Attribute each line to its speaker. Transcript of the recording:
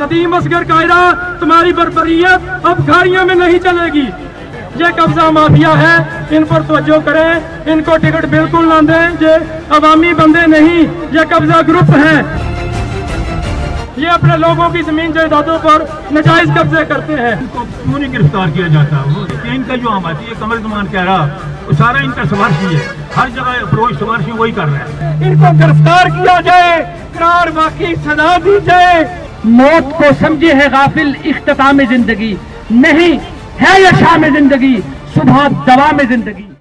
Speaker 1: नदीम असगर कायदा, तुम्हारी बर्बरियत अब खाड़ियों में नहीं चलेगी। ये कब्जा माफिया है, इन पर तवज्जो करें, इनको टिकट बिल्कुल ना दें। ये अवामी बंदे नहीं, ये कब्जा ग्रुप है। ये अपने लोगों की जमीन जायदादों पर नाजायज कब्जे करते हैं।
Speaker 2: इनको क्यों नहीं गिरफ्तार किया जाता? वो इनका जो हमारी ये कमर जमान कह रहा, वो सारा इनका सिफारशी है, हर जगह अप्रोच सिफारशी वही कर रहा है।
Speaker 1: इनको गिरफ्तार किया जाए, करार वाकई सजा दी जाए।
Speaker 3: मौत को समझे है गाफिल इख्तिताम जिंदगी, नहीं है यह शाम जिंदगी, सुबह दवा में जिंदगी।